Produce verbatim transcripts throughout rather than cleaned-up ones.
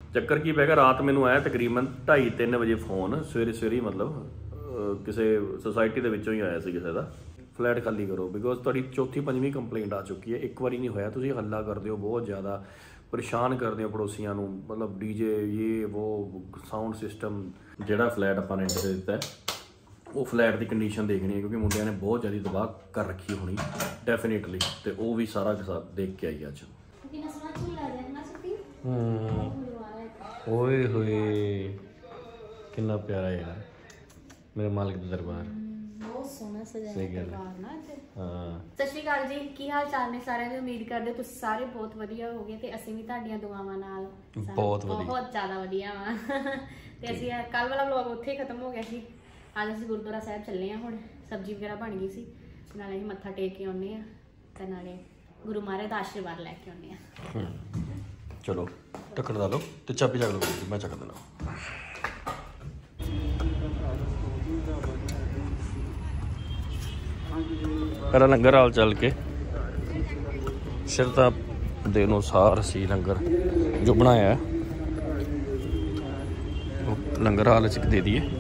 ਚੱਕਰ ਕੀ ਪੈ ਗਿਆ, ਰਾਤ ਮੈਨੂੰ ਆਇਆ ਤਕਰੀਬਨ ਢਾਈ ਤਿੰਨ ਵਜੇ ਫੋਨ, ਸਵੇਰੇ ਸਵੇਰੇ ਮਤਲਬ ਕਿਸੇ ਸੁਸਾਇਟੀ ਦੇ ਵਿੱਚੋਂ ਹੀ ਆਇਆ ਸੀ ਕਿਸੇ ਦਾ, ਫਲੈਟ ਖਾਲੀ ਕਰੋ ਬਿਕੋਜ਼ ਤੁਹਾਡੀ ਚੌਥੀ ਪੰਜਵੀਂ ਕੰਪਲੇਂਟ ਆ ਚੁੱਕੀ ਹੈ। ਇੱਕ ਵਾਰੀ ਨਹੀਂ ਹੋਇਆ, ਤੁਸੀਂ ਹੱਲਾ ਕਰਦੇ ਹੋ ਬਹੁਤ ਜ਼ਿਆਦਾ, ਪਰੇਸ਼ਾਨ ਕਰਦੇ ਹੋ ਪੜੋਸੀਆਂ ਨੂੰ, ਮਤਲਬ ਡੀਜੇ ਇਹ ਉਹ ਸਾਊਂਡ ਸਿਸਟਮ। ਜਿਹੜਾ ਫਲੈਟ ਆਪਾਂ ਰੈਂਟ ਤੇ ਦਿੱਤਾ ਉਹ ਫਲੈਟ ਦੀ ਕੰਡੀਸ਼ਨ ਦੇਖਣੀ ਹੈ ਕਿਉਂਕਿ ਮੁੰਡਿਆਂ ਨੇ ਬਹੁਤ ਜ਼ਿਆਦਾ ਤਬਾਹ ਕਰ ਰੱਖੀ ਹੋਣੀ ਡੈਫੀਨੇਟਲੀ, ਤੇ ਉਹ ਵੀ ਸਾਰਾ ਦੇਖ ਕੇ ਆਈ ਅੱਜ। ਓਏ ਹੋਏ ਕਿੰਨਾ ਪਿਆਰਾ ਯਾਰ ਮੇਰੇ ਮਾਲਕ ਦਾ ਦਰਬਾਰ, ਬਹੁਤ ਸੋਹਣਾ ਸਜਾਇਆ ਦਰਬਾਰ ਨਾ ਅੱਜ। ਹਾਂ ਸਤਿ ਸ਼੍ਰੀ ਅਕਾਲ ਜੀ, ਕੀ ਹਾਲ ਚਾਲ ਨੇ ਸਾਰਿਆਂ ਦੇ? ਉਮੀਦ ਕਰਦੇ ਤੁਸੀਂ ਸਾਰੇ ਬਹੁਤ ਵਧੀਆ ਹੋਗੇ ਤੇ ਅਸੀਂ ਵੀ ਤੁਹਾਡੀਆਂ ਦੁਆਵਾਂ ਨਾਲ ਬਹੁਤ ਵਧੀਆ, ਬਹੁਤ ਜ਼ਿਆਦਾ ਵਧੀਆ ਵਾ। ਤੇ ਅਸੀਂ ਕੱਲ ਵਾਲਾ ਵਲੌਗ ਉੱਥੇ ਹੀ ਖਤਮ ਹੋ ਗਿਆ ਸੀ। ਅੱਜ ਅਸੀਂ ਗੁਰਦੁਆਰਾ ਸਾਹਿਬ ਚੱਲੇ ਆ, ਹੁਣ ਸਬਜ਼ੀ ਵਗੈਰਾ ਬਣ ਗਈ ਸੀ, ਨਾਲੇ ਅਸੀਂ ਮੱਥਾ ਟੇਕ ਕੇ ਆਉਂਦੇ ਆ ਤੇ ਨਾਲੇ ਗੁਰੂ ਮਹਾਰਾਜ ਦਾ ਆਸ਼ੀਰਵਾਦ ਲੈ ਕੇ ਆਉਂਦੇ ਆ। ਚਲੋ ਟੱਕਰ ਲਾ ਲਓ ਤੇ ਚਾਬੀ ਚੱਕ ਲਓ, ਮੈਂ ਚੱਕ ਦੇਣਾ। ਪਹਿਲਾਂ ਲੰਗਰ ਹਾਲ ਚੱਲ ਕੇ ਸ਼ਰਤਾਂ ਦੇ ਅਨੁਸਾਰ ਸੀ ਲੰਗਰ ਜੋ ਬਣਾਇਆ ਉਹ ਲੰਗਰ ਹਾਲ 'ਚ ਦੇ ਦਈਏ।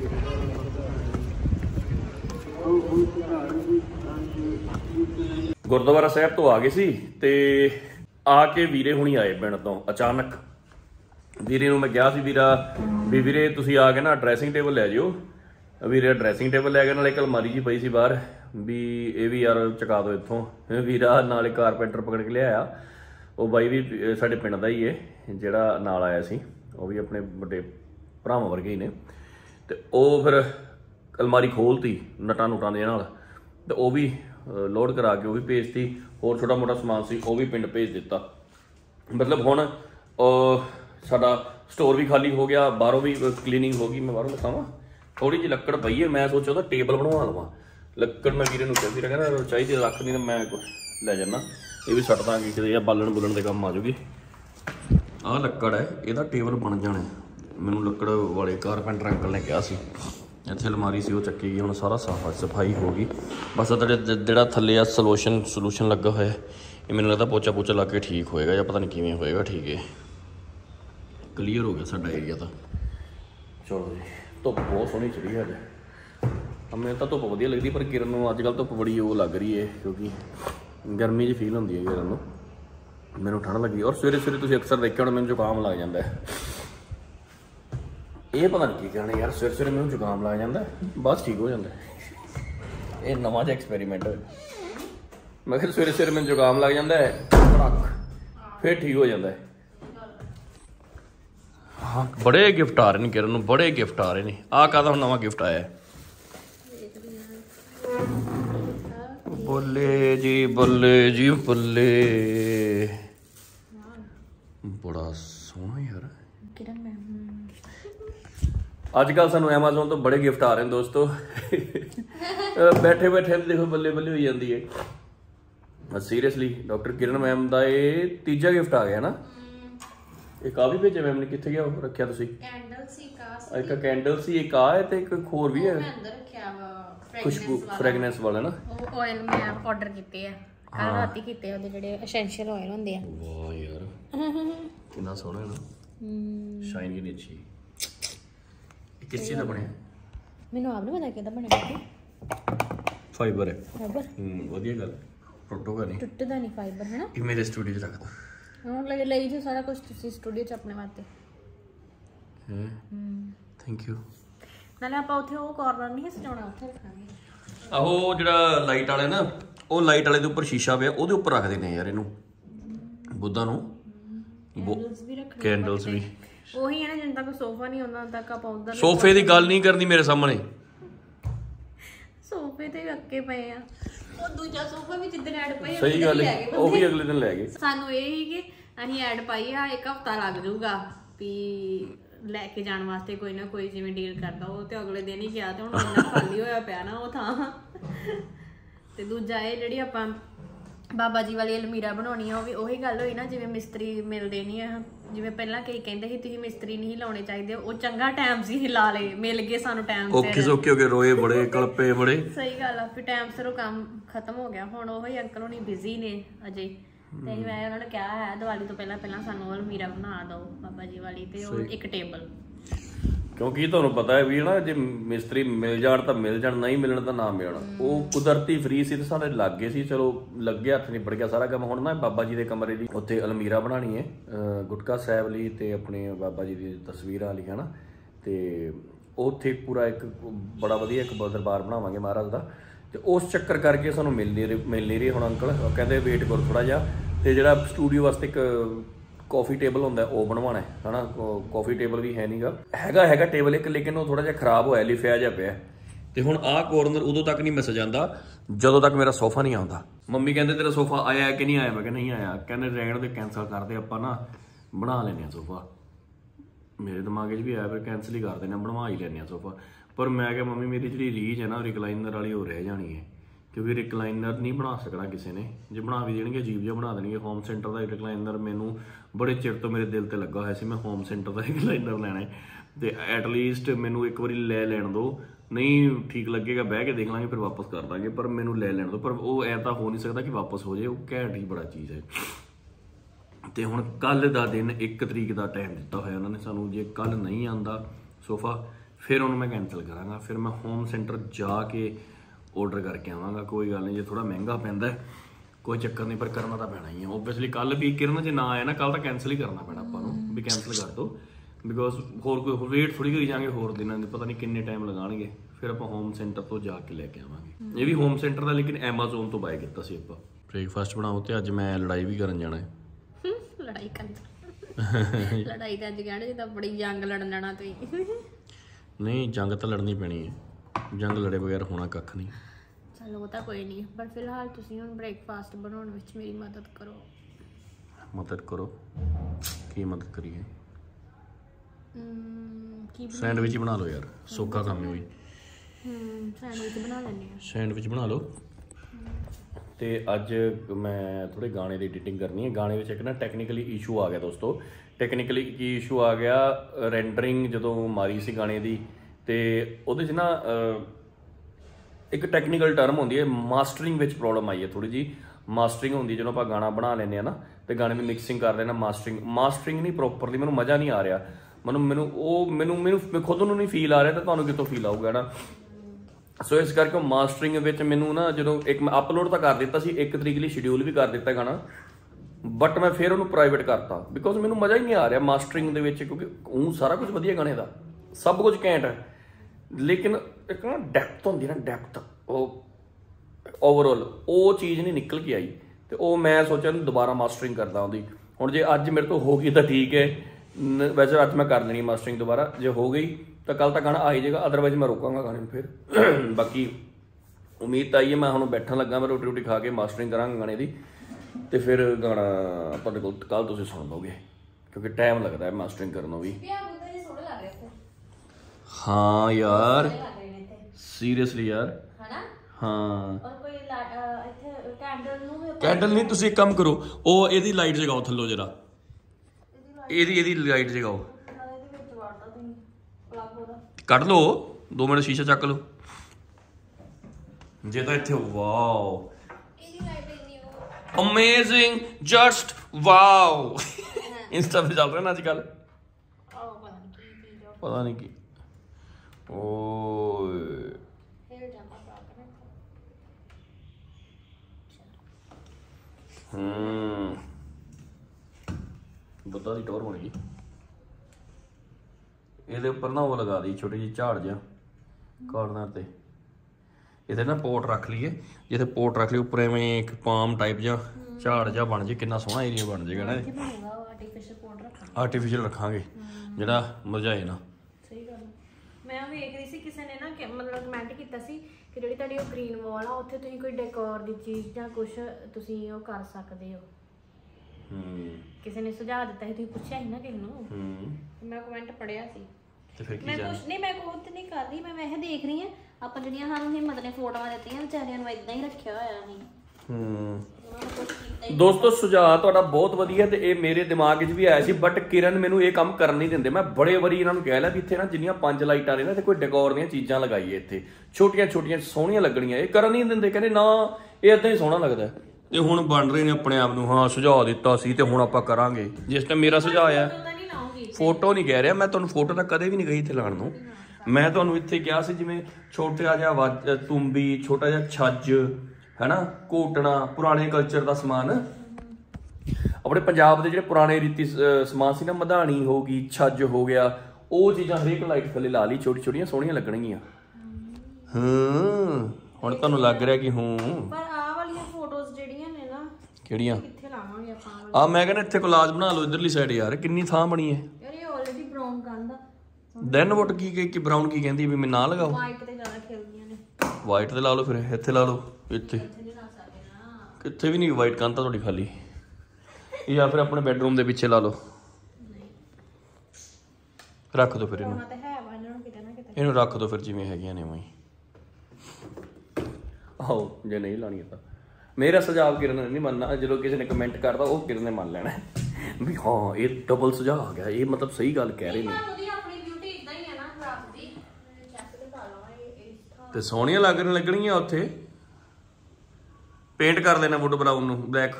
ਗੁਰਦੁਆਰਾ ਸਾਹਿਬ ਤੋਂ ਆ ਗਏ ਸੀ ਤੇ ਆ ਕੇ ਵੀਰੇ ਹੁਣੀ ਆਏ ਪਿੰਡ ਤੋਂ ਅਚਾਨਕ। ਵੀਰੇ ਨੂੰ ਮੈਂ ਕਿਹਾ ਸੀ ਵੀਰਾ ਵੀ ਵੀਰੇ ਤੁਸੀਂ ਆ ਕੇ ਨਾ ਡਰੈਸਿੰਗ ਟੇਬਲ ਲੈ ਜਿਓ। ਵੀਰੇ ਡਰੈਸਿੰਗ ਟੇਬਲ ਲੈ ਕੇ ਨਾਲ ਇੱਕ ਅਲਮਾਰੀ ਜੀ ਪਈ ਸੀ ਬਾਹਰ, ਵੀ ਇਹ ਵੀ ਯਾਰ ਚੁਕਾ ਦਿਓ ਇੱਥੋਂ। ਵੀਰਾ ਨਾਲੇ ਕਾਰਪੈਂਟਰ ਪਕੜ ਕੇ ਲਿਆਇਆ, ਉਹ ਬਾਈ ਵੀ ਸਾਡੇ ਪਿੰਡ ਦਾ ਹੀ ਹੈ ਜਿਹੜਾ ਨਾਲ ਆਇਆ ਸੀ, ਉਹ ਵੀ ਆਪਣੇ ਵੱਡੇ ਭਰਾਵਾਂ ਵਰਗੇ ਹੀ ਨੇ। ਤੇ ਉਹ ਫਿਰ ਅਲਮਾਰੀ ਖੋਲਤੀ ਨਟਾਂ ਨੂਟਾਂ ਦੇ ਨਾਲ, ਤੇ ਉਹ ਵੀ ਲੋਡ ਕਰਾ ਕੇ ਉਹ ਵੀ ਭੇਜਤੀ। ਹੋਰ ਛੋਟਾ ਮੋਟਾ ਸਮਾਨ ਸੀ ਉਹ ਵੀ ਪਿੰਡ ਭੇਜ ਦਿੱਤਾ। ਮਤਲਬ ਹੁਣ ਸਾਡਾ ਸਟੋਰ ਵੀ ਖਾਲੀ ਹੋ ਗਿਆ, ਬਾਹਰੋਂ ਵੀ ਕਲੀਨਿੰਗ ਹੋ ਗਈ। ਮੈਂ ਬਾਹਰੋਂ ਦਿਖਾਵਾਂ, ਥੋੜੀ ਜਿਹੀ ਲੱਕੜ ਪਈ ਹੈ, ਮੈਂ ਸੋਚਿਆ ਉਹਦਾ ਟੇਬਲ ਬਣਵਾ ਲਵਾਂ। ਲੱਕੜ ਮੈਂ ਵੀਰੇ ਨੂੰ ਕਿਹਾ, ਵੀਰੇ ਕਹਿੰਦਾ ਚਾਹੀਦੀ ਰੱਖ ਨਹੀਂ ਤਾਂ ਮੈਂ ਕੁਛ ਲੈ ਜਾਂਦਾ, ਇਹ ਵੀ ਸੱਟ ਦਾਂਗੇ ਕਿਤੇ, ਜਾਂ ਬਾਲਣ ਬੁਲਣ ਦੇ ਕੰਮ ਆ ਜਾਊਗੀ। ਆਹ ਲੱਕੜ ਹੈ, ਇਹਦਾ ਟੇਬਲ ਬਣ ਜਾਣਾ। ਮੈਨੂੰ ਲੱਕੜ ਵਾਲੇ ਕਾਰਪੈਂਟਰ ਅੰਕਲ ਨੇ ਕਿਹਾ ਸੀ। ਇੱਥੇ ਅਲਮਾਰੀ ਸੀ ਉਹ ਚੱਕੀ ਗਈ, ਹੁਣ ਸਾਰਾ ਸਾਫ ਸਫਾਈ ਹੋ ਗਈ। ਬਸ ਜਿਹੜਾ ਥੱਲੇ ਆ ਸੋਲੂਸ਼ਨ ਸੋਲੂਸ਼ਨ ਲੱਗਾ ਹੋਇਆ, ਇਹ ਮੈਨੂੰ ਲੱਗਦਾ ਪੋਚਾ ਪੋਚਾ ਲਾ ਕੇ ਠੀਕ ਹੋਏਗਾ, ਜਾਂ ਪਤਾ ਨਹੀਂ ਕਿਵੇਂ ਹੋਏਗਾ। ਠੀਕ ਹੈ, ਕਲੀਅਰ ਹੋ ਗਿਆ ਸਾਡਾ ਏਰੀਆ ਤਾਂ। ਚਲੋ ਜੀ, ਧੁੱਪ ਬਹੁਤ ਸੋਹਣੀ ਚੜੀ ਅੱਜ। ਮੈਨੂੰ ਤਾਂ ਧੁੱਪ ਵਧੀਆ ਲੱਗਦੀ, ਪਰ ਕਿਰਨ ਨੂੰ ਅੱਜ ਕੱਲ੍ਹ ਧੁੱਪ ਬੜੀ ਉਹ ਲੱਗ ਰਹੀ ਹੈ ਕਿਉਂਕਿ ਗਰਮੀ 'ਚ ਫੀਲ ਹੁੰਦੀ ਹੈ ਕਿਰਨ ਨੂੰ। ਮੈਨੂੰ ਠੰਡ ਲੱਗੀ, ਔਰ ਸਵੇਰੇ ਸਵੇਰੇ ਤੁਸੀਂ ਅਕਸਰ ਦੇਖਿਆ ਹੋਣਾ ਮੈਨੂੰ ਜ਼ੁਕਾਮ ਲੱਗ ਜਾਂਦਾ ਹੈ। ਇਹ ਪਤਾ ਨਹੀਂ ਕੀ ਕਹਿਣਾ ਯਾਰ, ਸਵੇਰੇ ਸਵੇਰੇ ਮੈਨੂੰ ਜ਼ੁਕਾਮ ਲੱਗ ਜਾਂਦਾ ਬਸ ਠੀਕ ਹੋ ਜਾਂਦਾ। ਇਹ ਨਵਾਂ ਜਿਹਾ ਐਕਸਪੈਰੀਮੈਂਟ ਹੋਇਆ। ਮੈਂ ਕਿਹਾ ਸਵੇਰੇ ਸਵੇਰੇ ਮੈਨੂੰ ਜ਼ੁਕਾਮ ਲੱਗ ਜਾਂਦਾ ਹੈ, ਫਿਰ ਠੀਕ ਹੋ ਜਾਂਦਾ ਹੈ। ਹਾਂ, ਬੜੇ ਗਿਫਟ ਆ ਰਹੇ ਨੇ ਕਿਰਨ ਨੂੰ, ਬੜੇ ਗਿਫਟ ਆ ਰਹੇ ਨੇ। ਆਹ ਕਾਹਦਾ ਹੁਣ ਨਵਾਂ ਗਿਫਟ ਆਇਆ? ਬੱਲੇ ਜੀ ਬੱਲੇ ਜੀ ਬੱਲੇ, ਬੜਾ ਸੋਹਣਾ ਯਾਰ। ਅੱਜ ਕੱਲ੍ਹ ਸਾਨੂੰ ਐਮਾਜ਼ੋਨ ਤੋਂ ਬੜੇ ਗਿਫਟ ਆ ਰਹੇ ਨੇ ਦੋਸਤੋ। ਬੈਠੇ ਬੈਠੇ ਦੇਖੋ ਬੱਲੇ ਬੱਲੇ ਹੋਈ ਜਾਂਦੀ ਹੈ। ਸੀਰੀਅਸਲੀ ਡਾਕਟਰ ਕਿਰਨ ਮੈਮ ਦਾ ਇਹ ਤੀਜਾ ਗਿਫਟ ਆ ਗਿਆ ਨਾ। ਇੱਕ ਆ ਵੀ ਭੇਜਿਆ ਮੈਮ ਨੇ, ਕਿੱਥੇ ਗਿਆ ਉਹ ਰੱਖਿਆ ਤੁਸੀਂ? ਕੈਂਡਲ ਸੀ, ਇੱਕ ਕੈਂਡਲ ਸੀ, ਇੱਕ ਆ ਹੈ ਤੇ ਇੱਕ ਹੋਰ ਵੀ ਹੈ ਖੁਸ਼ਬੂ ਫ੍ਰੈਗਨੈਂਸ ਵਾਲਾ ਨਾ। ਉਹ ਆਇਲ ਮੈਂ ਆਰਡਰ ਕੀਤੇ ਆ ਕੱਲ ਰਾਤੀ ਕੀਤੇ ਆ, ਉਹਦੇ ਜਿਹੜੇ ਐਸੈਂਸ਼ੀਅਲ ਆਇਲ ਹੁੰਦੇ ਆ। ਵਾਹ ਯਾਰ ਕਿੰਨਾ ਸੋਹਣਾ ਹੈ ਨਾ, ਸ਼ਾਈਨ ਕਿੰਨੀ ਅੱਛੀ। ਕਿਸ ਚੀਜ਼ ਦਾ ਬਣਿਆ? ਮੈਨੂੰ ਆਪ ਨਹੀਂ ਪਤਾ ਕਿਹਦਾ ਬਣਿਆ। ਫਾਈਬਰ ਹੈ। ਫਾਈਬਰ? ਹੂੰ, ਵਧੀਆ ਗੱਲ। ਟੁੱਟੂਗਾ ਨਹੀਂ, ਟੁੱਟਦਾ ਨਹੀਂ ਫਾਈਬਰ ਹੈ ਨਾ। ਇਹ ਮੇਰੇ ਸਟੂਡੀਓ 'ਚ ਰੱਖ ਦੋ। ਹਾਂ ਲੈ ਲਈ ਜੀ ਸਾਰਾ ਕੁਝ ਤੁਸੀਂ ਸਟੂਡੀਓ 'ਚ ਆਪਣੇ ਵਾਸਤੇ। ਹੂੰ ਥੈਂਕ ਯੂ। ਨਾਲੇ ਆਪਾਂ ਉੱਥੇ ਉਹ ਕਾਰਨਰ ਨਹੀਂ ਸਜਾਉਣਾ, ਉੱਥੇ ਰੱਖਾਂਗੇ। ਆਹੋ ਜਿਹੜਾ ਲਾਈਟ ਵਾਲੇ ਨਾ, ਉਹ ਲਾਈਟ ਵਾਲੇ ਦੇ ਉੱਪਰ ਸ਼ੀਸ਼ਾ ਪਿਆ, ਉਹਦੇ ਉੱਪਰ ਰੱਖਦੇ ਨੇ ਯਾਰ ਇਹਨੂੰ, ਬੁੱਧਾ ਨੂੰ। ਕੈਂਡਲਸ ਵੀ ਰੱਖਣੇ, ਕੈਂਡਲਸ ਵੀ ਉਹੀ ਹੈ ਨਾ, ਜਿੰਨ ਤੱਕ ਸੋਫਾ ਨਹੀਂ ਹੁੰਦਾ ਤੱਕ ਆਪਾਂ ਉਧਰ ਸੋਫੇ ਦੀ ਗੱਲ ਨਹੀਂ ਕਰਨੀ ਮੇਰੇ ਸਾਹਮਣੇ। ਸੋਫੇ ਤੇ ਅੱਕੇ ਪਏ ਆ, ਉਹ ਦੂਜਾ ਸੋਫਾ ਵੀ ਜਿੱਦਣ ਐਡ ਪਈ ਸਹੀ ਗੱਲ ਹੈ, ਉਹ ਵੀ ਅਗਲੇ ਦਿਨ ਲੈ ਗਏ। ਸਾਨੂੰ ਇਹ ਹੀ ਕਿ ਅਸੀਂ ਐਡ ਪਾਈ ਆ, ਇੱਕ ਹਫਤਾ ਲੱਗ ਜਾਊਗਾ ਵੀ ਲੈ ਕੇ ਜਾਣ ਵਾਸਤੇ ਕੋਈ ਨਾ ਕੋਈ ਜਿਵੇਂ ਡੀਲ ਕਰਦਾ, ਉਹ ਤੇ ਅਗਲੇ ਦਿਨ ਹੀ ਗਿਆ ਤੇ ਹੁਣ ਇੰਨਾ ਖਾਲੀ ਹੋਇਆ ਪਿਆ ਨਾ ਉਹ ਥਾਂ। ਤੇ ਦੂਜਾ ਇਹ ਜਿਹੜੀ ਆਪਾਂ ਬਾਬਾ ਜੀ ਵਾਲੀ ਅਲਮੀਰਾ ਬਣਾਉਣੀ ਆ, ਉਹ ਵੀ ਉਹੀ ਗੱਲ ਹੋਈ ਨਾ, ਜਿਵੇਂ ਮਿਸਤਰੀ ਮਿਲਦੇ ਨਹੀਂ ਆ। ਜਿਵੇਂ ਪਹਿਲਾਂ ਕਈ ਕਹਿੰਦੇ ਸੀ ਤੁਸੀਂ ਮਿਸਤਰੀ ਨਹੀਂ ਲਾਉਣੇ ਚਾਹੀਦੇ, ਉਹ ਚੰਗਾ ਟਾਈਮ ਸੀ ਲਾ ਲਏ, ਮਿਲ ਗਏ ਸਾਨੂੰ ਟਾਈਮ ਸਿਰ। ਓਕੇ ਓਕੇ ਓਕੇ, ਰੋਏ ਬੜੇ ਕਲਪੇ ਬੜੇ। ਸਹੀ ਗੱਲ ਆ, ਫਿਰ ਟਾਈਮ ਸਿਰ ਉਹ ਕੰਮ ਖਤਮ ਹੋ ਗਿਆ। ਹੁਣ ਉਹੀ ਅੰਕਲ ਹੋਣੀ ਬਿਜ਼ੀ ਨੇ ਅਜੇ, ਤੇ ਮੈਂ ਉਹਨਾਂ ਨੂੰ ਕਿਹਾ ਹੈ ਦੀਵਾਲੀ ਤੋਂ ਪਹਿਲਾਂ ਪਹਿਲਾਂ ਸਾਨੂੰ ਅਲਮੀਰਾ ਬਣਾ ਦਿਓ ਬਾਬਾ ਜੀ ਵਾਲੀ ਤੇ ਉਹ ਇੱਕ ਟੇਬਲ, ਕਿਉਂਕਿ ਤੁਹਾਨੂੰ ਪਤਾ ਹੈ ਵੀ ਨਾ ਜੇ ਮਿਸਤਰੀ ਮਿਲ ਜਾਣ ਤਾਂ ਮਿਲ ਜਾਣ, ਨਹੀਂ ਮਿਲਣ ਤਾਂ ਨਾ ਮਿਲਣ। ਉਹ ਕੁਦਰਤੀ ਫ੍ਰੀ ਸੀ ਤੇ ਸਾਡੇ ਲੱਗ ਗਏ ਸੀ, ਚਲੋ ਲੱਗੇ, ਹੱਥ ਨਿਬੜ ਗਿਆ ਸਾਰਾ ਕੰਮ। ਹੁਣ ਨਾ ਬਾਬਾ ਜੀ ਦੇ ਕਮਰੇ ਦੀ ਉੱਥੇ ਅਲਮੀਰਾ ਬਣਾਣੀ ਹੈ ਗੁਟਕਾ ਸਾਹਿਬ ਲਈ ਤੇ ਆਪਣੇ ਬਾਬਾ ਜੀ ਦੀ ਤਸਵੀਰਾਂ ਵਾਲੀ ਹੈ ਨਾ, ਤੇ ਉੱਥੇ ਪੂਰਾ ਇੱਕ ਬੜਾ ਵਧੀਆ ਇੱਕ ਦਰਬਾਰ ਬਣਾਵਾਂਗੇ ਮਹਾਰਾਜ ਦਾ। ਤੇ ਉਸ ਚੱਕਰ ਕਰਕੇ ਸਾਨੂੰ ਮਿਲ ਨਹੀਂ ਮਿਲ ਨਹੀਂ ਰਹੀ ਹੁਣ ਅੰਕਲ, ਕਹਿੰਦੇ ਵੇਟ ਕਰੋ ਥੋੜਾ ਜਿਹਾ। ਤੇ ਜਿਹੜਾ ਸਟੂਡੀਓ ਵਾਸਤੇ ਇੱਕ ਕਾਫੀ ਟੇਬਲ ਹੁੰਦਾ ਉਹ ਬਣਵਾਉਣਾ ਹੈ ਹਨਾ, ਕਾਫੀ ਟੇਬਲ ਵੀ ਹੈ ਨਹੀਂਗਾ, ਹੈਗਾ ਹੈਗਾ ਟੇਬਲ ਇੱਕ, ਲੇਕਿਨ ਉਹ ਥੋੜਾ ਜਿਹਾ ਖਰਾਬ ਹੋਇਆ, ਲਿਫਿਆ ਜਿਹਾ ਪਿਆ। ਤੇ ਹੁਣ ਆਹ ਕੋਰਨਰ ਉਦੋਂ ਤੱਕ ਨਹੀਂ ਮੈਸੇਜ ਆਉਂਦਾ ਜਦੋਂ ਤੱਕ ਮੇਰਾ ਸੋਫਾ ਨਹੀਂ ਆਉਂਦਾ। ਮੰਮੀ ਕਹਿੰਦੇ ਤੇਰਾ ਸੋਫਾ ਆਇਆ ਕਿ ਨਹੀਂ ਆਇਆ, ਮੈਂ ਕਿਹਾ ਨਹੀਂ ਆਇਆ। ਕਹਿੰਦੇ ਰਹਿਣ ਦੇ, ਕੈਂਸਲ ਕਰਦੇ ਆਪਾਂ ਨਾ, ਬਣਾ ਲੈਂਦੇ ਆ ਸੋਫਾ। ਮੇਰੇ ਦਿਮਾਗ 'ਚ ਵੀ ਆਇਆ ਫਿਰ ਕੈਂਸਲ ਹੀ ਕਰ ਦਿੰਦੇ ਆ, ਬਣਵਾ ਹੀ ਲੈਂਦੇ ਆ ਸੋਫਾ। ਪਰ ਮੈਂ ਕਿਹਾ ਮੰਮੀ ਮੇਰੀ ਜਿਹੜੀ ਰੀਝ ਹੈ ਨਾ ਰਿਕਲਾਈਨਰ ਵਾਲੀ ਉਹ ਰਹਿ ਜਾਣੀ ਹੈ, ਕਿਉਂਕਿ ਰਿਕਲਾਈਨਰ ਨਹੀਂ ਬਣਾ ਸਕਣਾ ਕਿਸੇ ਨੇ, ਜੇ ਬਣਾ ਵੀ ਦੇਣਗੇ ਅਜੀਬ ਜਿਹਾ ਬਣਾ ਦੇਣਗੇ। ਹੋਮ ਸੈਂਟਰ ਦਾ ਰਿਕਲਾਈਨਰ ਮੈਨੂੰ ਬੜੇ ਚਿਰ ਤੋਂ ਮੇਰੇ ਦਿਲ ਤੇ ਲੱਗਾ ਹੋਇਆ ਸੀ, ਮੈਂ ਹੋਮ ਸੈਂਟਰ ਦਾ ਰਿਕਲਾਈਨਰ ਲੈਣਾ ਹੈ। ਤੇ ਐਟਲੀਸਟ ਮੈਨੂੰ ਇੱਕ ਵਾਰੀ ਲੈ ਲੈਣ ਦਿਓ, ਨਹੀਂ ਠੀਕ ਲੱਗੇਗਾ ਬਹਿ ਕੇ ਦੇਖ ਲਾਂਗੇ ਫਿਰ ਵਾਪਸ ਕਰ ਦਾਂਗੇ, ਪਰ ਮੈਨੂੰ ਲੈ ਲੈਣ ਦਿਓ। ਪਰ ਉਹ ਐ ਤਾਂ ਹੋ ਨਹੀਂ ਸਕਦਾ ਕਿ ਵਾਪਸ ਹੋ ਜਾਏ, ਉਹ ਘੈਂਟ ਹੀ ਬੜਾ ਚੀਜ਼ ਹੈ। ਤੇ ਹੁਣ ਕੱਲ ਦਾ ਦਿਨ ਇੱਕ ਤਰੀਕ ਦਾ ਟਾਈਮ ਦਿੱਤਾ ਹੋਇਆ ਉਹਨਾਂ ਨੇ ਸਾਨੂੰ, ਜੇ ਕੱਲ ਨਹੀਂ ਆਉਂਦਾ ਸੋਫਾ ਫਿਰ ਉਹਨੂੰ ਮੈਂ ਕੈਂਸਲ ਕਰਾਂਗਾ, ਫਿਰ ਮੈਂ ਹੋਮ ਸੈਂਟਰ ਜਾ ਕੇ ਆਰਡਰ ਕਰਕੇ ਆਵਾਂਗਾ। ਕੋਈ ਗੱਲ ਨਹੀਂ, ਜੇ ਥੋੜਾ ਮਹਿੰਗਾ ਪੈਂਦਾ ਕੋਈ ਚੱਕਰ ਨਹੀਂ, ਪਰ ਕਰਨਾ ਤਾਂ ਪੈਣਾ ਹੀ ਹੈ ਓਬਵੀਅਸਲੀ। ਕੱਲ ਵੀ ਕਿਰਨ ਜੇ ਨਾ ਆਇਆ ਨਾ ਕੱਲ ਤਾਂ ਕੈਂਸਲ ਹੀ ਕਰਨਾ ਪੈਣਾ ਆਪਾਂ ਨੂੰ, ਵੀ ਕੈਂਸਲ ਕਰ ਦਿਓ, ਬਿਕੋਜ਼ ਹੋਰ ਕੋਈ ਵੇਟ ਥੋੜੀ ਕਰੀ ਜਾਵਾਂਗੇ ਹੋਰ ਦਿਨਾਂ ਦੀ, ਪਤਾ ਨਹੀਂ ਕਿੰਨੇ ਟਾਈਮ ਲਗਾਉਣਗੇ। ਫਿਰ ਆਪਾਂ ਹੋਮ ਸੈਂਟਰ ਤੋਂ ਜਾ ਕੇ ਲੈ ਕੇ ਆਵਾਂਗੇ। ਇਹ ਵੀ ਹੋਮ ਸੈਂਟਰ ਦਾ ਲੇਕਿਨ ਐਮਾਜ਼ੋਨ ਤੋਂ ਬਾਏ ਕੀਤਾ ਸੀ ਆਪਾਂ। ਬ੍ਰੇਕਫਾਸਟ ਬਣਾਓ ਤੇ ਅੱਜ ਮੈਂ ਲੜਾਈ ਵੀ ਕਰਨ ਜਾਣਾ ਹੈ। ਲੜਾਈ ਕਰਨ ਲੜਾਈ ਤਾਂ ਅੱਜ ਕਹਿਣਾ ਜਿੱਦਾਂ ਬੜੀ ਜੰਗ ਲੜਨ ਲੈਣਾ ਤੁਸੀਂ। ਨਹੀਂ ਜੰਗ ਤਾਂ ਲੜਨੀ ਪੈਣੀ ਹੈ, ਜੰਗ ਲੜੇ ਬਗੈਰ ਹੋਣਾ ਕੱਖ ਨਹੀਂ। ਚਲੋ ਉਹ ਤਾਂ ਕੋਈ ਨਹੀਂ, ਪਰ ਫਿਲਹਾਲ ਤੁਸੀਂ ਹੁਣ ਬ੍ਰੇਕਫਾਸਟ ਬਣਾਉਣ ਵਿੱਚ ਮੇਰੀ ਮਦਦ ਕਰੋ। ਮਦਦ ਕਰੋ? ਕੀ ਮਦਦ ਕਰੀਏ? ਕੀ ਸੈਂਡਵਿਚ ਹੀ ਬਣਾ ਲਓ ਯਾਰ, ਸੌਖਾ ਕੰਮ ਹੋਈ। ਹੂੰ ਸੈਂਡਵਿਚ ਬਣਾ ਲੈਂਦੇ ਆ। ਸੈਂਡਵਿਚ ਬਣਾ ਲਓ। ਤੇ ਅੱਜ ਮੈਂ ਥੋੜੇ ਗਾਣੇ ਦੀ ਐਡੀਟਿੰਗ ਕਰਨੀ ਹੈ। ਗਾਣੇ ਵਿੱਚ ਇੱਕ ਨਾ ਟੈਕਨੀਕਲੀ ਇਸ਼ੂ ਆ ਗਿਆ ਦੋਸਤੋ। ਟੈਕਨੀਕਲੀ ਕੀ ਇਸ਼ੂ ਆ ਗਿਆ, ਰੈਂਡਰਿੰਗ ਜਦੋਂ ਮਾਰੀ ਸੀ ਗਾਣੇ ਦੀ ਤੇ ਉਹਦੇ 'ਚ ਨਾ ਇੱਕ ਟੈਕਨੀਕਲ ਟਰਮ ਹੁੰਦੀ ਹੈ, ਮਾਸਟਰਿੰਗ ਵਿੱਚ ਪ੍ਰੋਬਲਮ ਆਈ ਹੈ ਥੋੜੀ ਜੀ। ਮਾਸਟਰਿੰਗ ਹੁੰਦੀ ਜਦੋਂ ਆਪਾਂ ਗਾਣਾ ਬਣਾ ਲੈਂਦੇ ਆ ਨਾ ਤੇ ਗਾਣੇ ਦੀ ਮਿਕਸਿੰਗ ਕਰ ਲੈਣਾ, ਮਾਸਟਰਿੰਗ ਮਾਸਟਰਿੰਗ ਨਹੀਂ ਪ੍ਰੋਪਰਲੀ, ਮੈਨੂੰ ਮਜ਼ਾ ਨਹੀਂ ਆ ਰਿਹਾ। ਮੈਨੂੰ ਮੈਨੂੰ ਉਹ ਮੈਨੂੰ ਮੈਨੂੰ ਖੁਦ ਨੂੰ ਨਹੀਂ ਫੀਲ ਆ ਰਿਹਾ, ਤਾਂ ਤੁਹਾਨੂੰ ਕਿਤੋਂ ਫੀਲ ਆਊਗਾ ਨਾ। ਸੋ ਇਸ ਕਰਕੇ ਉਹ ਮਾਸਟਰਿੰਗ ਵਿੱਚ ਮੈਨੂੰ ਨਾ ਜਦੋਂ ਇੱਕ ਮੈਂ ਅਪਲੋਡ ਤਾਂ ਕਰ ਦਿੱਤਾ ਸੀ, ਇੱਕ ਤਰੀਕ ਲਈ ਸ਼ਡਿਊਲ ਵੀ ਕਰ ਦਿੱਤਾ ਗਾਣਾ, ਬਟ ਮੈਂ ਫਿਰ ਉਹਨੂੰ ਪ੍ਰਾਈਵੇਟ ਕਰਤਾ ਬਿਕੋਜ਼ ਮੈਨੂੰ ਮਜ਼ਾ ਹੀ ਨਹੀਂ ਆ ਰਿਹਾ ਮਾਸਟਰਿੰਗ ਦੇ ਵਿੱਚ, ਕਿਉਂਕਿ ਉਹ ਸਾਰਾ ਕੁਝ ਵਧੀਆ ਗਾਣੇ ਦਾ, ਸਭ ਕੁਝ ਘੈਂਟ ਹੈ, ਲੇਕਿਨ ਇੱਕ ਨਾ ਡੈਪਥ ਹੁੰਦੀ ਨਾ, ਡੈਪਥ ਉਹ ਓਵਰਆਲ ਉਹ ਚੀਜ਼ ਨਹੀਂ ਨਿਕਲ ਕੇ ਆਈ। ਤੇ ਉਹ ਮੈਂ ਸੋਚਿਆ ਨੂੰ ਦੁਬਾਰਾ ਮਾਸਟਰਿੰਗ ਕਰਦਾ ਉਹਦੀ। ਹੁਣ ਜੇ ਅੱਜ ਮੇਰੇ ਤੋਂ ਹੋ ਗਈ ਤਾਂ ਠੀਕ ਹੈ, ਵੈਸੇ ਅੱਜ ਮੈਂ ਕਰ ਲੈਣੀ ਮਾਸਟਰਿੰਗ ਦੁਬਾਰਾ, ਜੇ ਹੋ ਗਈ ਤਾਂ ਕੱਲ ਤਾਂ ਗਾਣਾ ਆ ਹੀ ਜਾਏਗਾ, ਅਦਰਵਾਈਜ਼ ਮੈਂ ਰੋਕਾਂਗਾ ਗਾਣੇ ਨੂੰ ਫਿਰ। ਬਾਕੀ ਉਮੀਦ ਤਾਂ ਆਈ ਹੈ, ਮੈਂ ਹੁਣ ਬੈਠਣ ਲੱਗਾ, ਮੈਂ ਰੋਟੀ ਰੋਟੀ ਖਾ ਕੇ ਮਾਸਟਰਿੰਗ ਕਰਾਂਗਾ ਗਾਣੇ ਦੀ, ਤੇ ਫਿਰ ਗਾਣਾ ਤੁਹਾਡੇ ਕੋਲ ਕੱਲ ਤੁਸੀਂ ਸੁਣ ਲਓਗੇ, ਕਿਉਂਕਿ ਟਾਈਮ ਲੱਗਦਾ ਹੈ ਮਾਸਟਰਿੰਗ ਕਰਨ ਨੂੰ ਵੀ। ਹਾਂ ਯਾਰ ਸੀਰੀਅਸਲੀ ਯਾਰ, ਹਾਂ ਕੈਂਡਲ ਨਹੀਂ, ਤੁਸੀਂ ਇੱਕ ਕੰਮ ਕਰੋ, ਉਹ ਇਹਦੀ ਲਾਈਟ ਜਗਾਓ ਥੱਲੋਂ ਜਰਾ, ਇਹਦੀ ਇਹਦੀ ਲਾਈਟ ਜਗਾਓ, ਕੱਢ ਲਓ ਦੋ ਮਿੰਟ, ਸ਼ੀਸ਼ਾ ਚੱਕ ਲਓ ਜੇ ਤਾਂ ਇੱਥੇ। Wow amazing, just wow. Insta ਤੇ ਚੱਲ ਰਿਹਾ ਨਾ ਅੱਜ ਕੱਲ, ਪਤਾ ਨਹੀਂ ਕੀ। ਓਏ ਹਮ ਬੱਦਾ ਦੀ ਟੋਰ ਬਣ ਗਈ। ਇਹਦੇ ਉੱਪਰ ਨਾ ਉਹ ਲਗਾ ਦੀ ਛੋਟੀ ਜਿਹੀ ਝਾੜ ਜਿਹਾ ਕਾਰਨਰ ਤੇ, ਇਹਦੇ ਨਾ ਪੋਟ ਰੱਖ ਲਈਏ, ਜਿੱਥੇ ਪੋਟ ਰੱਖ ਲਈ ਉੱਪਰ ਐਵੇਂ ਇੱਕ ਪਾਮ ਟਾਈਪ ਜਿਹਾ ਝਾੜ ਜਿਹਾ ਬਣ ਜੇ, ਕਿੰਨਾ ਸੋਹਣਾ ਏਰੀਆ ਬਣ ਜਾਏਗਾ ਨਾ। ਆਰਟੀਫਿਸ਼ੀਅਲ ਰੱਖਾਂਗੇ ਜਿਹੜਾ ਮਰਜਾਏ ਨਾ। ਸਹੀ ਗੱਲ। ਮੈਂ ਵੇਖ ਰਹੀ ਸੀ ਕਿਸੇ ਨੇ ਨਾ ਮਤਲਬ ਕਮੈਂਟ ਕੀਤਾ ਸੀ ਕਿ ਜਿਹੜੀ ਤੁਹਾਡੀ ਉਹ ਗ੍ਰੀਨ ਵਾਲ ਆ ਉੱਥੇ ਤੁਸੀਂ ਕੋਈ ਡੈਕੋਰ ਦੀ ਚੀਜ਼ ਜਾਂ ਕੁਝ ਤੁਸੀਂ ਉਹ ਕਰ ਸਕਦੇ ਹੋ। ਹੂੰ ਕਿਸੇ ਨੇ ਸੁਝਾਅ ਦਿੱਤਾ ਸੀ, ਤੁਸੀਂ ਪੁੱਛਿਆ ਸੀ ਨਾ ਕਿਸੇ ਨੂੰ। ਹੂੰ ਮੈਂ ਕਮੈਂਟ ਪੜਿਆ ਸੀ। ਤੇ ਫਿਰ ਕੀ ਮੈਂ ਕੁਝ ਨਹੀਂ, ਮੈਂ ਕੋਈ ਨਹੀਂ ਕਰ ਰਹੀ, ਮੈਂ ਵੈਸੇ ਦੇਖ ਰਹੀ ਹਾਂ ਆਪਾਂ ਜਿਹੜੀਆਂ ਸਾਨੂੰ ਹਿੰਮਤ ਨੇ ਫੋਟੋਆਂ ਦਿੱਤੀਆਂ ਵਿਚਾਰਿਆਂ ਨੂੰ ਇਦਾਂ ਹੀ ਰੱਖਿਆ ਹੋਇਆ ਸੀ। ਹੂੰ ਦੋਸਤੋ ਸੁਝਾਅ ਤੁਹਾਡਾ ਬਹੁਤ ਵਧੀਆ ਤੇ ਇਹ ਮੇਰੇ ਦਿਮਾਗ 'ਚ ਵੀ ਆਇਆ ਸੀ, ਬਟ ਕਿਰਨ ਮੈਨੂੰ ਇਹ ਕੰਮ ਕਰਨ ਨਹੀਂ ਦਿੰਦੇ। ਮੈਂ ਬੜੇ ਵਾਰੀ ਇਹਨਾਂ ਨੂੰ ਕਹਿ ਲਿਆ ਵੀ ਇੱਥੇ ਨਾ ਜਿੰਨੀਆਂ ਪੰਜ ਲਾਈਟਾਂ ਨੇ ਨਾ ਤੇ ਕੋਈ ਡੈਕੋਰ ਦੀਆਂ ਚੀਜ਼ਾਂ ਲਗਾਈਏ ਇੱਥੇ, ਛੋਟੀਆਂ ਛੋਟੀਆਂ ਸੋਹਣੀਆਂ ਲੱਗਣੀਆਂ, ਇਹ ਕਰਨ ਨਹੀਂ ਦਿੰਦੇ। ਕਹਿੰਦੇ ਨਾ ਇਹ ਏਦਾਂ ਹੀ ਸੋਹਣਾ ਲੱਗਦਾ। ਤੇ ਹੁਣ ਬਣ ਰਹੇ ਨੇ ਆਪਣੇ ਆਪ ਨੂੰ, ਹਾਂ ਸੁਝਾਅ ਦਿੱਤਾ ਸੀ ਤੇ ਹੁਣ ਆਪਾਂ ਕਰਾਂਗੇ। ਜਿਸ ਟਾਈਮ ਮੇਰਾ ਸੁਝਾਅ ਆਇਆ, ਫੋਟੋ ਨਹੀਂ ਕਹਿ ਰਿਹਾ ਮੈਂ ਤੁਹਾਨੂੰ, ਫੋਟੋ ਤਾਂ ਕਦੇ ਵੀ ਨਹੀਂ ਕਹੀ ਇੱਥੇ ਲਾਉਣ ਨੂੰ। ਮੈਂ ਤੁਹਾਨੂੰ ਇੱਥੇ ਕਿਹਾ ਸੀ ਜਿਵੇਂ ਛੋਟਾ ਜਿਹਾ ਵੱਜ ਤੁੰਬੀ, ਛੋਟਾ ਜਿਹਾ ਛੱਜ, ਹੈਨਾ, ਘੋਟਣਾ, ਪੁਰਾਣੇ ਕਲਚਰ ਦਾ ਸਮਾਨ, ਆਪਣੇ ਪੰਜਾਬ ਦੇ ਜਿਹੜੇ ਪੁਰਾਣੇ ਰੀਤੀ ਸਮਾਨ ਸੀ ਨਾ, ਮਧਾਣੀ ਹੋ ਗਈ, ਛੱਜ ਹੋ ਗਿਆ, ਉਹ ਚੀਜ਼ਾਂ ਹਰੇਕ ਲਾਈਟ ਥੱਲੇ ਲਾ ਲਈ, ਛੋਟੀ ਛੋਟੀਆਂ ਸੋਹਣੀਆਂ ਲੱਗਣਗੀਆਂ। ਹੂੰ ਹੁਣ ਤੁਹਾਨੂੰ ਲੱਗ ਰਿਹਾ ਕਿ ਹੂੰ, ਪਰ ਆਹ ਵਾਲੀਆਂ ਫੋਟੋਜ਼ ਜਿਹੜੀਆਂ ਨੇ ਨਾ, ਕਿਹੜੀਆਂ ਕਿੱਥੇ ਲਾਵਾਂਗੇ ਆਪਾਂ? ਆ ਮੈਂ ਕਹਿੰਦਾ ਇੱਥੇ ਕੋਲਾਜ ਬਣਾ ਲਓ ਇਧਰਲੀ ਸਾਈਡ ਯਾਰ, ਕਿੰਨੀ ਥਾਂ ਬਣੀ ਹੈ ਯਾਰ। ਇਹ ਆਲਰੇਡੀ ਬਰਾਊਨ ਕੰਧ ਆ। ਦੈਨ ਵਟ ਕੀ ਕੀ ਬਰਾਊਨ ਕੀ ਕਹਿੰਦੀ ਵੀ ਮੈਂ ਨਾ ਲਗਾਓ? ਵਾਈਟ ਤੇ ਜ਼ਿਆਦਾ ਖਿਲਦੀਆਂ ਨੇ। ਵਾਈਟ ਤੇ ਲਾ ਲਓ ਫਿਰ, ਇੱਥੇ ਲਾ ਲਓ, ਇੱਥੇ ਕਿੱਥੇ ਵੀ ਨਹੀਂ, ਵਾਈਟ ਕੰਧ ਤਾਂ ਤੁਹਾਡੀ ਖਾਲੀ, ਜਾਂ ਫਿਰ ਆਪਣੇ ਬੈਡਰੂਮ ਦੇ ਪਿੱਛੇ ਲਾ ਲਓ, ਰੱਖ ਦਿਓ ਫਿਰ ਇਹਨੂੰ, ਇਹਨੂੰ ਰੱਖ ਦਿਓ ਫਿਰ ਜਿਵੇਂ ਹੈਗੀਆਂ ਨੇ ਉਵੇਂ। ਆਹੋ ਜੇ ਨਹੀਂ ਲਾਣੀ ਤਾਂ ਮੇਰਾ ਸੁਝਾਅ ਕਿਰਨ ਨੇ ਨਹੀਂ ਮੰਨਣਾ, ਜਦੋਂ ਕਿਸੇ ਨੇ ਕਮੈਂਟ ਕਰਦਾ ਉਹ ਕਿਰਨ ਨੇ ਮੰਨ ਲੈਣਾ ਵੀ ਹਾਂ ਇਹ ਡਬਲ ਸੁਝਾਅ ਆ ਗਿਆ, ਇਹ ਮਤਲਬ ਸਹੀ ਗੱਲ ਕਹਿ ਰਹੇ ਨੇ। ਤੇ ਸੋਹਣੀਆਂ ਲੱਗਣ ਲੱਗਣਗੀਆਂ ਉੱਥੇ, ਪੇਂਟ ਕਰ ਲੈਣਾ ਵੁੱਡ ਬਰਾਊਨ ਨੂੰ, ਬਲੈਕ।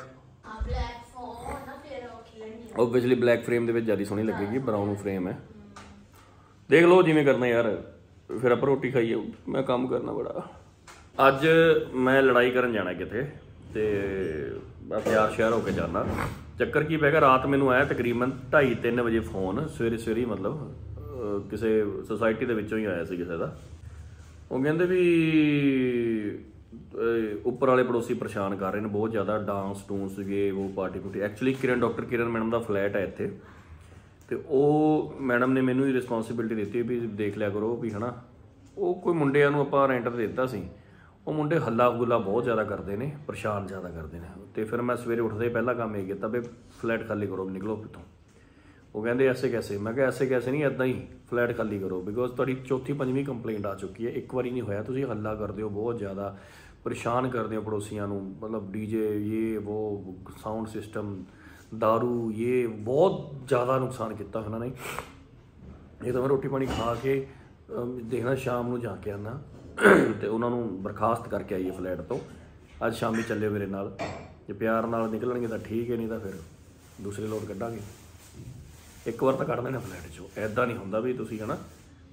ਓਬਵੀਅਸਲੀ ਬਲੈਕ ਫਰੇਮ ਦੇ ਵਿੱਚ ਜ਼ਿਆਦਾ ਸੋਹਣੀ ਲੱਗੇਗੀ, ਬਰਾਊਨ ਫਰੇਮ ਹੈ। ਦੇਖ ਲਓ ਜਿਵੇਂ ਕਰਨਾ ਯਾਰ, ਫਿਰ ਆਪਾਂ ਰੋਟੀ ਖਾਈਏ, ਮੈਂ ਕੰਮ ਕਰਨਾ ਬੜਾ। ਅੱਜ ਮੈਂ ਲੜਾਈ ਕਰਨ ਜਾਣਾ ਕਿਤੇ, ਤੇ ਮੈਂ ਤਿਆਰ ਸ਼ਹਿਰ ਹੋ ਕੇ ਜਾਣਾ। ਚੱਕਰ ਕੀ ਪੈ ਗਿਆ, ਰਾਤ ਮੈਨੂੰ ਆਇਆ ਤਕਰੀਬਨ ਢਾਈ ਤਿੰਨ ਵਜੇ ਫੋਨ, ਸਵੇਰੇ ਸਵੇਰੇ ਮਤਲਬ ਕਿਸੇ ਸੁਸਾਇਟੀ ਦੇ ਵਿੱਚੋਂ ਹੀ ਆਇਆ ਸੀ ਕਿਸੇ ਦਾ। ਉਹ ਕਹਿੰਦੇ ਵੀ ਉੱਪਰ ਵਾਲੇ ਪੜੋਸੀ ਪਰੇਸ਼ਾਨ ਕਰ ਰਹੇ ਨੇ ਬਹੁਤ ਜ਼ਿਆਦਾ, ਡਾਂਸ ਡੂੰਸ ਗਏ ਉਹ ਪਾਰਟੀ ਪੁਰਟੀ। Actually Kiran, doctor Kiran madam ਦਾ ਫਲੈਟ ਹੈ ਇੱਥੇ, ਤੇ ਉਹ ਮੈਡਮ ਨੇ ਮੈਨੂੰ ਹੀ ਰਿਸਪੌਂਸਿਬਿਲਿਟੀ ਦਿੱਤੀ ਵੀ ਦੇਖ ਲਿਆ ਕਰੋ ਵੀ, ਹੈ ਨਾ। ਉਹ ਕੋਈ ਮੁੰਡਿਆਂ ਨੂੰ ਆਪਾਂ ਰੈਂਟ 'ਤੇ ਦਿੱਤਾ ਸੀ, ਉਹ ਮੁੰਡੇ ਹੱਲਾ ਗੁੱਲਾ ਬਹੁਤ ਜ਼ਿਆਦਾ ਕਰਦੇ ਨੇ, ਪਰੇਸ਼ਾਨ ਜ਼ਿਆਦਾ ਕਰਦੇ ਨੇ। ਤੇ ਫਿਰ ਮੈਂ ਸਵੇਰੇ ਉੱਠਦੇ ਪਹਿਲਾ ਕੰਮ ਇਹ ਕੀਤਾ ਵੀ ਫਲੈਟ ਖਾਲੀ ਕਰੋ, ਨਿਕਲੋ ਇੱਥੋਂ। ਉਹ ਕਹਿੰਦੇ ਐਸੇ ਕੈਸੇ, ਮੈਂ ਕਿਹਾ ਐਸੇ ਕੈਸੇ ਨਹੀਂ, ਇੱਦਾਂ ਹੀ ਫਲੈਟ ਖਾਲੀ ਕਰੋ, ਬਿਕੋਜ਼ ਤੁਹਾਡੀ ਚੌਥੀ ਪੰਜਵੀਂ ਕੰਪਲੇਂਟ ਆ ਚੁੱਕੀ ਹੈ, ਇੱਕ ਵਾਰੀ ਨਹੀਂ ਹੋਇਆ। ਤੁਸੀਂ ਹੱਲਾ ਕਰਦੇ ਹੋ ਬਹੁਤ ਜ਼ਿਆਦਾ, ਪਰੇਸ਼ਾਨ ਕਰਦੇ ਹੋ ਪੜੋਸੀਆਂ ਨੂੰ, ਮਤਲਬ ਡੀਜੇ ਇਹ ਉਹ ਸਾਊਂਡ ਸਿਸਟਮ, ਦਾਰੂ, ਇਹ ਬਹੁਤ ਜ਼ਿਆਦਾ ਨੁਕਸਾਨ ਕੀਤਾ ਉਹਨਾਂ ਨੇ। ਇਹ ਤਾਂ ਮੈਂ ਰੋਟੀ ਪਾਣੀ ਖਾ ਕੇ ਦੇਖਣਾ, ਸ਼ਾਮ ਨੂੰ ਜਾ ਕੇ ਆਉਣਾ ਤੇ ਉਹਨਾਂ ਨੂੰ ਬਰਖਾਸਤ ਕਰਕੇ ਆਈਏ ਫਲੈਟ ਤੋਂ। ਅੱਜ ਸ਼ਾਮੀ ਚੱਲਿਓ ਮੇਰੇ ਨਾਲ, ਜੇ ਪਿਆਰ ਨਾਲ ਨਿਕਲਣਗੇ ਤਾਂ ਠੀਕ ਹੈ, ਨਹੀਂ ਤਾਂ ਫਿਰ ਦੂਸਰੇ ਲੋਟ ਕੱਢਾਂਗੇ। ਇੱਕ ਵਾਰ ਤਾਂ ਕੱਢ ਦੇਣਾ ਫਲੈਟ 'ਚੋਂ, ਐਦਾਂ ਨਹੀਂ ਹੁੰਦਾ ਵੀ ਤੁਸੀਂ ਹੈ ਨਾ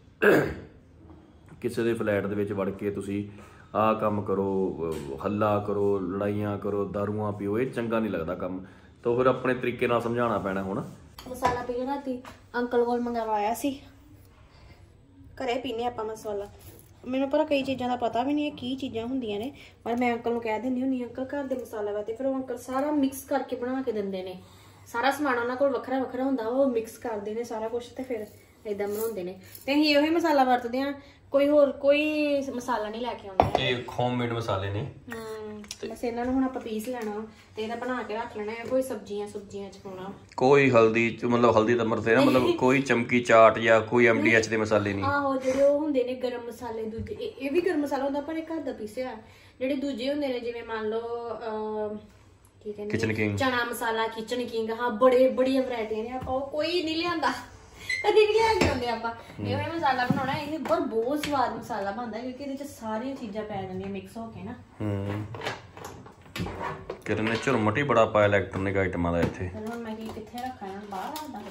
ਕਿਸੇ ਦੇ ਫਲੈਟ ਦੇ ਵਿੱਚ ਵੜ ਕੇ ਤੁਸੀਂ ਆਹ ਕੰਮ ਕਰੋ, ਹੱਲਾ ਕਰੋ, ਲੜਾਈਆਂ ਕਰੋ, ਦਾਰੂਆਂ ਪੀਓ, ਇਹ ਚੰਗਾ ਨਹੀਂ ਲੱਗਦਾ ਕੰਮ। ਤਾਂ ਫਿਰ ਆਪਣੇ ਤਰੀਕੇ ਨਾਲ ਸਮਝਾਉਣਾ ਪੈਣਾ। ਹੁਣ ਮਸਾਲਾ ਪੀ ਰਾਤੀ ਅੰਕਲ ਕੋਲ ਮੰਗਵਾਇਆ ਸੀ, ਘਰੇ ਪੀਨੇ ਆਪਾਂ ਮਸਾਲਾ। ਮੈਨੂੰ ਪਰ ਕਈ ਚੀਜ਼ਾਂ ਦਾ ਪਤਾ ਵੀ ਨਹੀਂ ਹੈ ਕੀ ਚੀਜ਼ਾਂ ਹੁੰਦੀਆਂ ਨੇ, ਪਰ ਮੈਂ ਅੰਕਲ ਨੂੰ ਕਹਿ ਦਿੰਦੀ ਹੁੰਦੀ, ਅੰਕਲ ਘਰ ਦੇ ਮਸਾਲਾ ਵਾ, ਤੇ ਫਿਰ ਉਹ ਅੰਕਲ ਸਾਰਾ ਮਿਕਸ ਕਰਕੇ ਬਣਾ ਕੇ ਦਿੰਦੇ ਨੇ। ਸਾਰਾ ਸਮਾਨ ਉਹਨਾਂ ਕੋਲ ਵੱਖਰਾ ਵੱਖਰਾ ਹੁੰਦਾ, ਉਹ ਮਿਕਸ ਕਰਦੇ ਨੇ ਸਾਰਾ ਕੁਝ ਤੇ ਫਿਰ ਏਦਾਂ ਬਣਾਉਂਦੇ ਨੇ। ਤੇ ਅਸੀਂ ਉਹੀ ਮਸਾਲਾ ਵਰਤਦੇ ਆ, ਕੋਈ ਹੋਰ ਕੋਈ ਮਸਾਲਾ ਨਹੀਂ ਲੈ ਕੇ ਆਉਂਦੇ। ਇਹ ਹੋਮਮੇਡ ਮਸਾਲੇ ਨੇ। ਹਮ ਬਸ ਇਹਨਾਂ ਨੂੰ ਹੁਣ ਆਪਾਂ ਪੀਸ ਲੈਣਾ ਤੇ ਇਹਦਾ ਬਣਾ ਕੇ ਰੱਖ ਲੈਣਾ ਹੈ। ਕੋਈ ਸਬਜ਼ੀਆਂ ਸੁਬਜ਼ੀਆਂ ਚ ਪਾਉਣਾ, ਕੋਈ ਹਲਦੀ ਮਤਲਬ ਹਲਦੀ ਤਾਂ ਮਰਦੇ ਨਾ, ਮਤਲਬ ਕੋਈ ਚਮਕੀ ਚਾਟ ਜਾਂ ਕੋਈ ਐਮ ਡੀ ਐਚ ਦੇ ਮਸਾਲੇ ਨਹੀਂ। ਆਹੋ ਜਿਹੜੇ ਉਹ ਹੁੰਦੇ ਨੇ ਗਰਮ ਮਸਾਲੇ ਦੂਜੇ, ਇਹ ਵੀ ਗਰਮ ਮਸਾਲਾ ਹੁੰਦਾ ਪਰ ਇਹ ਘਰ ਦਾ ਪੀਸਿਆ। ਜਿਹੜੇ ਦੂਜੇ ਹੁੰਦੇ ਨੇ ਜਿਵੇਂ ਮੰਨ ਲਓ ਅਹ ਕੀ ਕਹਿੰਦੇ ਕਿਚਨ ਕਿੰਗ, ਚਨਾ ਮਸਾਲਾ, ਕਿਚਨ ਕਿੰਗ, ਹਾਂ ਬੜੇ ਬੜੀਆਂ ਵੈਰਾਈਟੀਆਂ ਨੇ। ਆਪਾਂ ਉਹ ਕੋਈ ਨਹੀਂ ਲਿਆਂਦਾ, ਕਦੀ ਨਹੀਂ ਲਿਆ ਕੇ ਆਉਂਦੇ ਆਪਾਂ। ਇਹ ਵਾਲਾ ਮਸਾਲਾ ਬਣਾਉਣਾ, ਇਹ ਪਰ ਬਹੁਤ ਸਵਾਦ ਮਸਾਲਾ ਬਣਦਾ ਕਿਉਂਕਿ ਇਹਦੇ ਚ ਸਾਰੀਆਂ ਚੀਜ਼ਾਂ ਪੈ ਜਾਂਦੀਆਂ ਮਿਕਸ ਹੋ ਕੇ ਨਾ। ਹੂੰ ਕਿਰਨ ਨੇ ਝੁਰਮਟ ਹੀ ਬੜਾ ਪਾਇਆ ਇਲੈਕਟ੍ਰੋਨਿਕ ਆਈਟਮਾਂ ਦਾ ਇੱਥੇ। ਹੁਣ ਮੈਂ ਕੀ ਕਿੱਥੇ ਰੱਖਾਂ, ਬਾਹਰ ਆਉਂਦਾ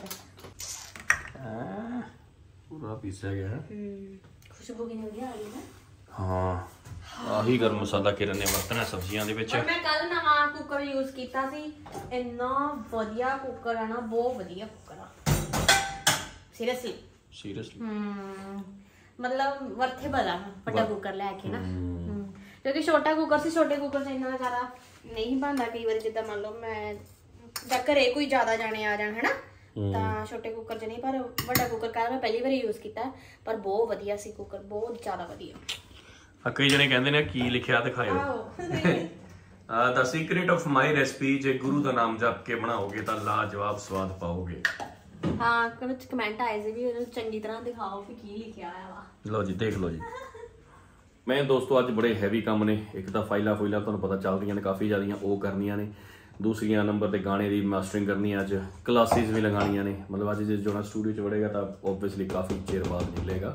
ਹਾਂ ਪੂਰਾ ਪੀਸਿਆ ਗਿਆ। ਹੂੰ ਖੁਸ਼ਬੂ ਕਿੰਨੀ ਵਧੀਆ ਆ ਰਹੀ ਨਾ। ਹਾਂ ਆਹੀ ਗਰਮ ਮਸਾਲਾ ਕਿਰਨ ਨੇ ਵਰਤਣਾ ਸਬਜ਼ੀਆਂ ਦੇ ਵਿੱਚ। ਮੈਂ ਕੱਲ ਨਵਾਂ ਕੁੱਕਰ ਯੂਜ਼ ਕੀਤਾ ਸੀ, ਇੰਨਾ ਵਧੀਆ ਕੁੱਕਰ ਆ ਨਾ, ਬਹੁਤ ਵਧੀਆ ਕੁੱਕਰ ਆ ਸੀਰੀਅਸਲੀ ਸੀਰੀਅਸਲੀ। ਹਮ ਮਤਲਬ ਵਰਥੇਬਲ ਆ ਵੱਡਾ ਕੁੱਕਰ ਲੈ ਕੇ ਨਾ, ਕਿਉਂਕਿ ਛੋਟਾ ਕੁੱਕਰ ਸੀ, ਛੋਟੇ ਕੁੱਕਰ 'ਚ ਇੰਨਾ ਜ਼ਿਆਦਾ ਨਹੀਂ ਬਣਦਾ। ਕਈ ਵਾਰੀ ਜਿੱਦਾਂ ਮੰਨ ਲਓ ਮੈਂ ਜਾਂ ਘਰੇ ਕੋਈ ਜ਼ਿਆਦਾ ਜਾਣੇ ਆ ਜਾਣ ਹਨਾ, ਤਾਂ ਛੋਟੇ ਕੁੱਕਰ 'ਚ ਨਹੀਂ, ਪਰ ਵੱਡਾ ਕੁੱਕਰ ਕੱਲ ਮੈਂ ਪਹਿਲੀ ਵਾਰੀ ਯੂਜ਼ ਕੀਤਾ, ਪਰ ਬਹੁਤ ਵਧੀਆ ਸੀ ਕੁੱਕਰ, ਬਹੁਤ ਜ਼ਿਆਦਾ ਵਧੀਆ। ਆ ਕਈ ਜਣੇ ਕਹਿੰਦੇ ਨੇ ਕੀ ਲਿਖਿਆ ਦਿਖਾਇਓ। ਆ ਦਾ ਸੀਕ੍ਰੀਟ ਆਫ ਮਾਈ ਰੈਸਪੀ, ਜੇ ਗੁਰੂ ਦਾ ਨਾਮ ਜਪ ਕੇ ਬਣਾਓਗੇ ਤਾਂ ਲਾਜਵਾਬ ਸਵਾਦ ਪਾਓਗੇ। ਹਾਂ ਕੁਝ ਕਮੈਂਟ ਆਏ ਸੀ ਵੀ ਉਹਨੂੰ ਚੰਗੀ ਤਰ੍ਹਾਂ ਦਿਖਾਓ ਕਿ ਕੀ ਲਿਖਿਆ ਹੋਇਆ ਵਾ। ਲਓ ਜੀ ਦੇਖ ਲਓ ਜੀ। ਮੈਂ ਦੋਸਤੋ ਅੱਜ ਬੜੇ ਹੈਵੀ ਕੰਮ ਨੇ। ਇੱਕ ਤਾਂ ਫਾਈਲਾਂ ਫਾਈਲਾਂ ਤੁਹਾਨੂੰ ਪਤਾ ਚੱਲ ਰਹੀਆਂ ਨੇ ਕਾਫੀ ਜ਼ਿਆਦੀਆਂ, ਉਹ ਕਰਨੀਆਂ ਨੇ। ਦੂਸਰੀਆਂ ਨੰਬਰ ਤੇ ਗਾਣੇ ਦੀ ਮਾਸਟਰਿੰਗ ਕਰਨੀ ਅੱਜ, ਕਲਾਸਿਸ ਵੀ ਲਗਾਉਣੀਆਂ ਨੇ। ਮਤਲਬ ਅੱਜ ਜੇ ਜੋਨਾ ਸਟੂਡੀਓ 'ਚ ਵੜੇਗਾ ਤਾਂ ਓਬਵੀਅਸਲੀ ਕਾਫੀ ਚਿਰ ਬਾਅਦ ਨਿਕਲੇਗਾ,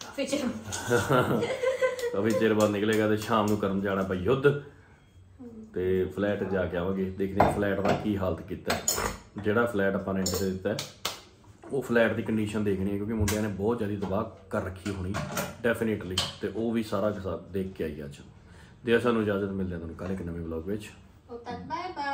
ਕਾਫੀ ਚਿਰ ਬਾਅਦ ਨਿਕਲੇਗਾ ਤੇ ਸ਼ਾਮ ਨੂੰ ਕਰਨ ਜਾਣਾ ਭਾਈ ਯੁੱਧ। ਤੇ ਫਲੈਟ ਜਾ ਕੇ ਆਵਾਂਗੇ, ਦੇਖਦੇ ਹਾਂ ਫਲੈਟ ਦਾ ਕੀ ਹਾਲਤ ਕੀਤਾ ਹੈ। ਜਿਹੜਾ ਫਲੈਟ ਆਪਾਂ ਰੈਂਟ ਤੇ ਦਿੱਤਾ ਹੈ ਉਹ ਫਲੈਟ ਦੀ ਕੰਡੀਸ਼ਨ ਦੇਖਣੀ ਹੈ, ਕਿਉਂਕਿ ਮੁੰਡਿਆਂ ਨੇ ਬਹੁਤ ਜ਼ਿਆਦਾ ਦਬਾਅ ਕਰ ਰੱਖੀ ਹੋਣੀ ਡੈਫੀਨੇਟਲੀ, ਤੇ ਉਹ ਵੀ ਸਾਰਾ ਕੁਛ ਦੇਖ ਕੇ ਆਈ ਅੱਜ। ਦੇ ਸਾਨੂੰ ਇਜਾਜ਼ਤ, ਮਿਲਦੇ ਹਾਂ ਤੁਹਾਨੂੰ ਕੱਲ੍ਹ ਇੱਕ ਨਵੇਂ ਵਲੌਗ ਵਿੱਚ। ਉਹ ਤੱਕ ਬਾਏ ਬਾਏ।